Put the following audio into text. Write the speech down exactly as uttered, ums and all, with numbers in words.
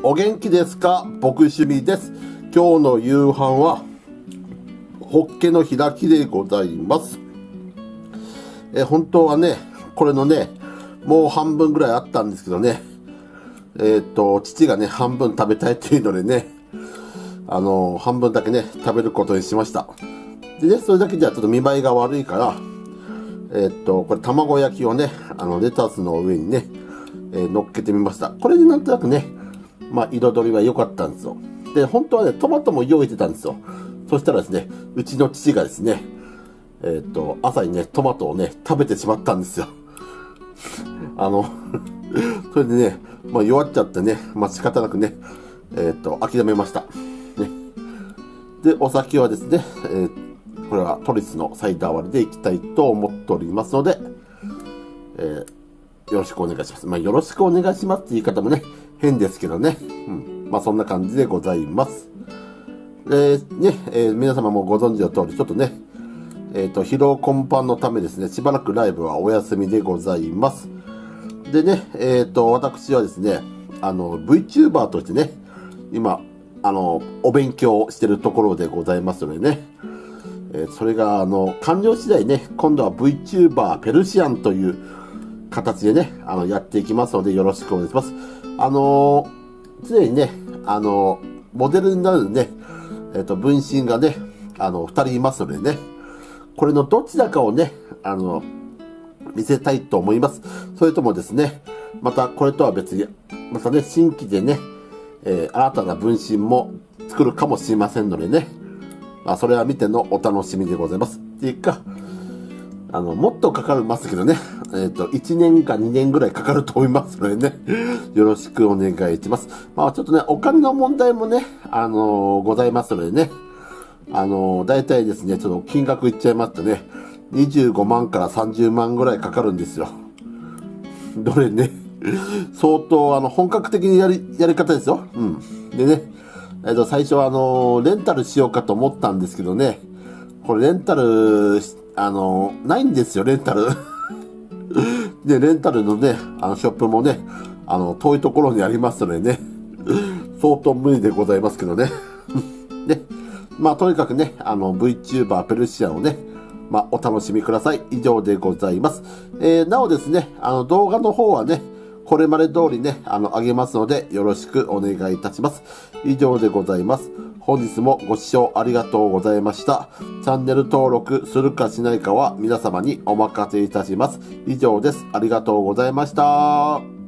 お元気ですか？僕趣味です。今日の夕飯はホッケの開きでございます。え本当はね、これのね、もう半分ぐらいあったんですけどね、えっと父がね半分食べたいっていうのでね、あの半分だけね食べることにしました。でね、それだけじゃちょっと見栄えが悪いから、えっとこれ卵焼きをね、あのレタスの上にね、えー、乗っけてみました。これでなんとなくね、まあ彩りは良かったんですよ。で、本当はねトマトも用意してたんですよ。そしたらですね、うちの父がですね、えっと朝にねトマトをね食べてしまったんですよ。あのそれでね、まあ、弱っちゃってね、まあ仕方なくね、えっと諦めました。ね、でお酒はですね、えー、これはトリスのサイダー割りでいきたいと思っておりますので、えー、よろしくお願いします。まあよろしくお願いしますって言い方もね変ですけどね、うん、まあそんな感じでございます。でね、えー、皆様もご存知の通りちょっとね、えっと疲労困憊のためですね、しばらくライブはお休みでございます。でね、えっと私はですね、あの VTuber としてね今あのお勉強してるところでございますのでね、えー、それがあの完了次第ね、今度は VTuber ペルシアンという形でね、あのやっていきますのでよろしくお願いします。あのー、常にね、あのー、モデルになるね、えっと分身がね、あのふたりいますのでね、これのどちらかをね、あの見せたいと思います。それともですね、またこれとは別にまたね新規でね、えー、新たな分身も作るかもしれませんのでね、まあ、それは見てのお楽しみでございます。っていうか、あのもっとかかりますけどね、えっといちねんかにねんぐらいかかると思いますのでね、よろしくお願いします。まあちょっとねお金の問題もね、あのー、ございますのでね、あのー、大体ですね、ちょっと金額言っちゃいますとね、にじゅうごまんからさんじゅうまんぐらいかかるんですよ。どれね、相当あの本格的にやり、やり方ですよ。うん。でね、えっと最初はあのー、レンタルしようかと思ったんですけどね、これレンタル、あのー、ないんですよ、レンタル。で、レンタルのね、あのショップもね、あの、遠いところにありますのでね、相当無理でございますけどね。で、まあとにかくね、あの VTuber ペルシアンをね、まあお楽しみください。以上でございます。えー、なおですね、あの動画の方はね、これまで通りね、あの、上げますので、よろしくお願いいたします。以上でございます。本日もご視聴ありがとうございました。チャンネル登録するかしないかは皆様にお任せいたします。以上です。ありがとうございました。